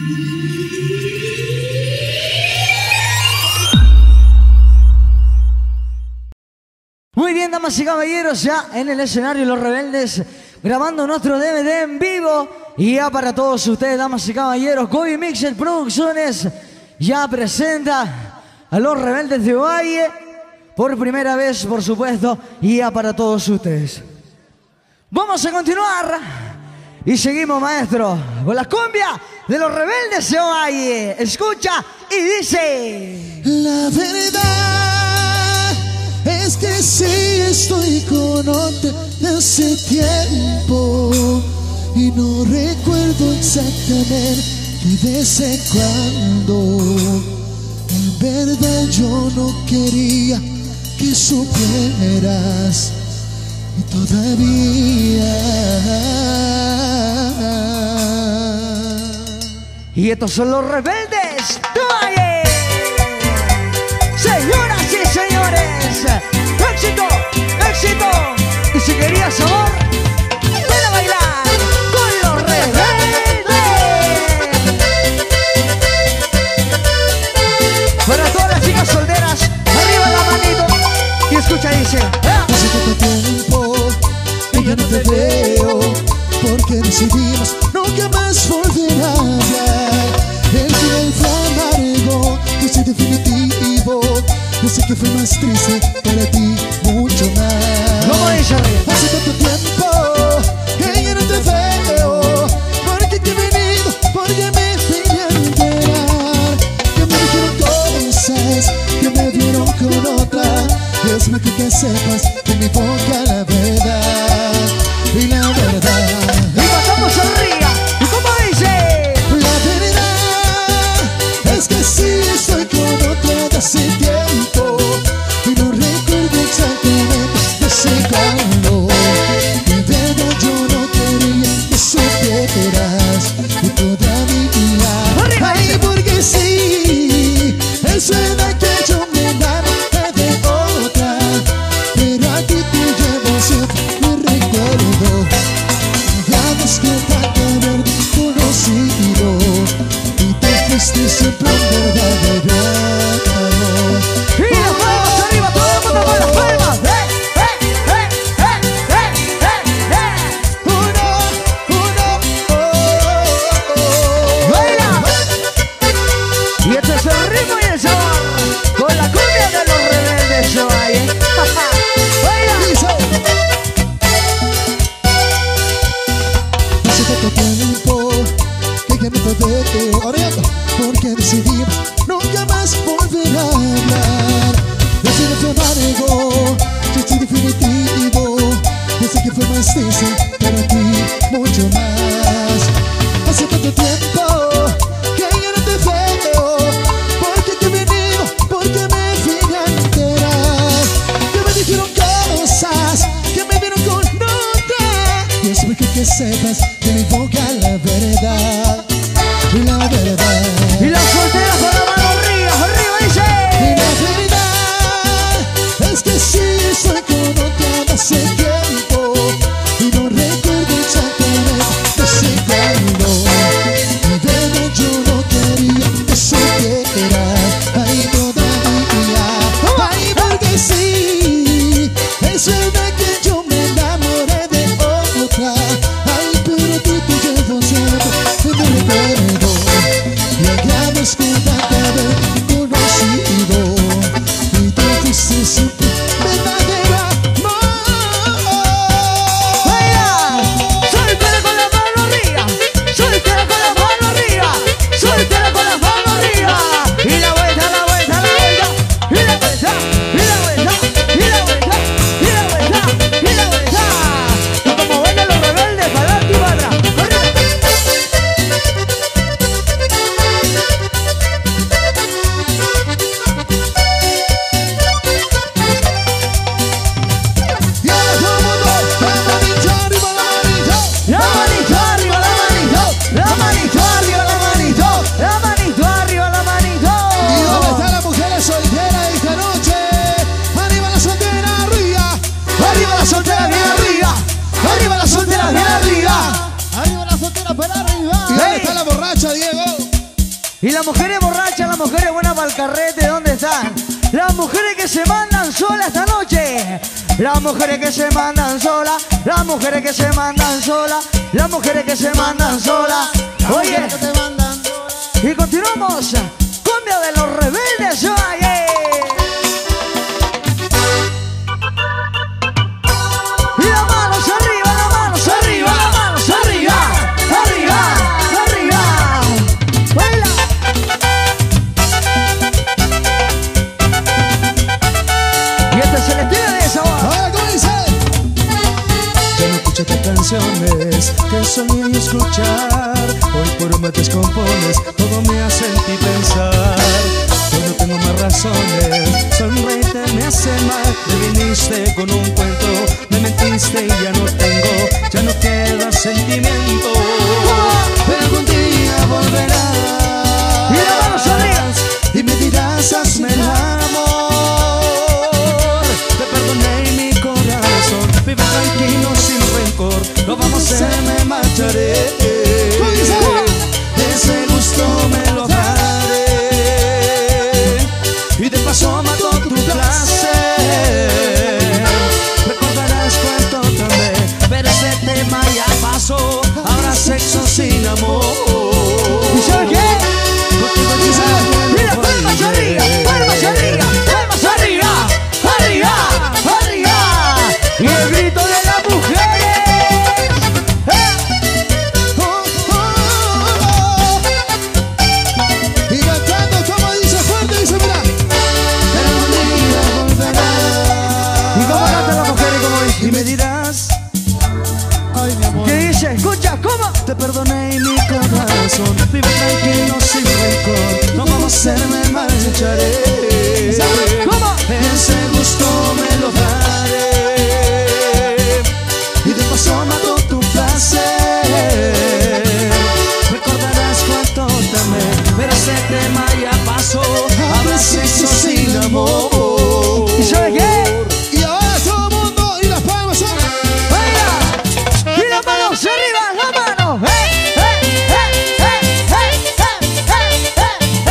Muy bien, damas y caballeros, ya en el escenario Los Rebeldes, grabando nuestro DVD en vivo. Y ya para todos ustedes, damas y caballeros, Kobe Mixer Producciones ya presenta a Los Rebeldes de Valle por primera vez, por supuesto, y ya para todos ustedes. Vamos a continuar y seguimos, maestro, con la cumbia de Los Rebeldes de Valle. Escucha y dice: la verdad es que sí estoy con otra hace tiempo y no recuerdo exactamente de vez en cuando. En verdad yo no quería que supieras y todavía. Y estos son Los Rebeldes de Valle. Señoras y señores, éxito, éxito. Y si querías sabor, ven a bailar con Los Rebeldes. Para todas las chicas solteras, arriba la manito. Y escucha, dice: hace tanto tiempo que ya no te veo, porque decidimos nunca más volver a hablar. El final fue amargo, yo soy definitivo. Yo sé que fue más triste para ti, mucho más. ¿Cómo dice arriba? Hace tanto tiempo que ya no te veo, porque te he venido, porque me vine a enterar. Que me dijeron cosas, que me vieron con otra. Es mejor que sepas que mi boca la verdad y la verdad. Y pasamos arriba. ¿Y cómo dice? La verdad es que sí estoy con otra de hace tiempo y no recuerdo exactamente desde cuándo. De verdad yo no quería que supieras y todavía. Ay, porque sí, es verdad que yo me enamoré de otra, pero a ti te llevo siempre mi recuerdo. Ya ves que tanto haberte conocido y te fuiste siempre un verdadero amor. Y las palmas arriba, todo el mundo con las palmas. ¡Baila! Y este es el ritmo y el sabor con la cumbia de Los Rebeldes de Valle. ¡Baila! Hace tanto tiempo que ya no te veo, orando, porque decidimos nunca más volver a hablar. El final fue amargo, yo soy definitivo. Yo sé que fue más triste para ti, mucho más. Hace tanto tiempo que ya no te veo, porque te he venido, porque me vine a enterar. Que me dijeron cosas, que me vieron con otra. Y es mejor que sepas que mi boca la verdad y la verdad. Y las solteras con la mano arriba, arriba dice: Y la verdad es que sí estoy con otra de hace tiempo y no Y las mujeres borrachas, las mujeres buenas para el carrete, ¿dónde están? Las mujeres que se mandan solas esta noche. Las mujeres que se mandan solas. Las mujeres que se mandan solas. Las mujeres que se mandan solas. Oye, y continuamos. Cumbia de los rebeldes, oye. Y las manos arriba, las manos arriba, las manos arriba, arriba, arriba. Baila. Y este es el estilo de esa voz. Ahora, ¿cómo dice? Ya no escucho tus canciones que solía escuchar. Hoy por me descompones, todo me hace en ti pensar. Hoy no tengo más razones, sonreírte me hace mal. Me viniste con un cuento, me mentiste y ya no queda sentimiento. Pero algún día volverás Y las manos arriba. y me dirás, hazme el amor. Te perdoné y mi corazón vive tranquilo sin rencor. No vamos a hacer, me marcharé. Ese gusto me lo daré. Y de paso mato tu placer. Recordarás cuánto también, pero ese tema ya pasó. Habrá sexo sin amor. ¿Y sabes qué? Contigo ya Mira, no palmas arriba, palmas arriba, palmas arriba, arriba, arriba. Y el grito de las mujeres. Y cantando como dice fuerte, dice mira. Pero un día volverás. ¿Y cómo cantan las mujeres? ¿Cómo dice? Y me dirás, ay mi amor, ¿Qué dice? Escucha, ¿cómo? te perdoné y mi corazón vive tranquilo sin rencor. No vamos a ser, me marcharé. ¿Cómo? Ese gusto me lo daré. Y de paso mato tu placer. Recordarás cuánto te amé, pero ese tema ya pasó. Habrá sexo sin amor. ¿Y sabes qué? Y ahora todo el mundo y las palmas son. ¡Baila! ¡Y las manos arriba! ¡Las manos! ¡Hey! ¡Hey! ¡Hey! ¡Hey! ¡Hey! ¡Hey! ¡Hey!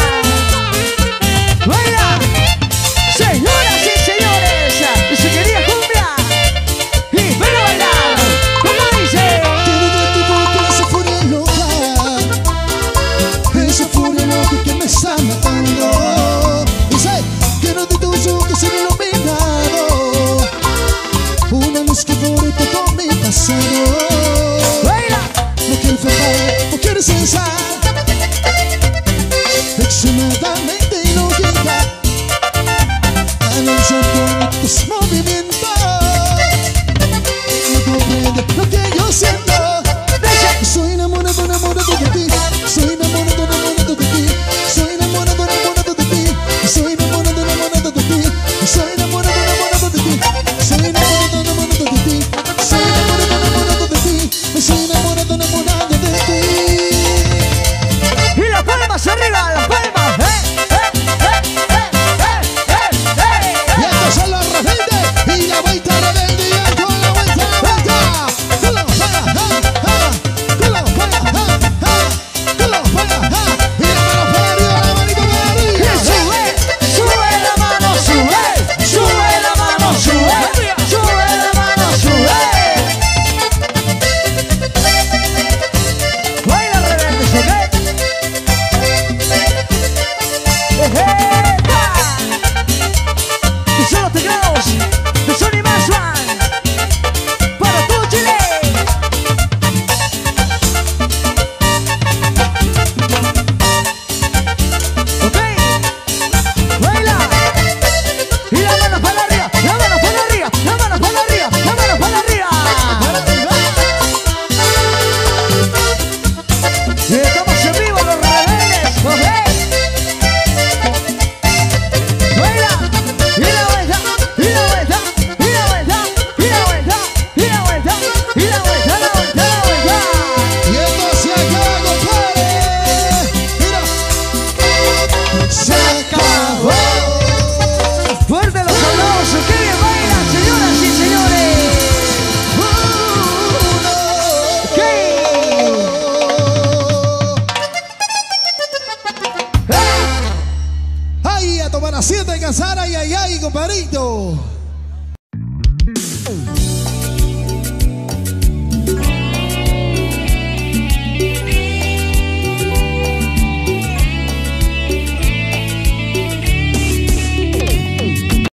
¡Hey! ¡Baila! Señoras y señores, su querida cumbia. Y ven a bailar. ¿Cómo dice? Quiero de tu boca esa furia loca. Esa furia loca que me está matando. Dice, quiero de tus ojos ser iluminado. Una luz que borre todo mi pasado. ¡Baila! No quiero faltar, no quiero cesar. Extremadamente ilógica. Analizando tus movimientos. No comprende lo que yo siento. Soy enamorado, enamorado de ti. Soy enamorado, enamorado de ti. Soy enamorado, enamorado de ti. Soy enamorado, enamorado de ti. Soy enamorado, enamorado de ti. Soy enamorado, enamorado de ti. Soy enamorado, enamorado de ti. Soy enamorado, enamorado de ti. compadrito, para siempre casar, ay, ay, ay, compadrito.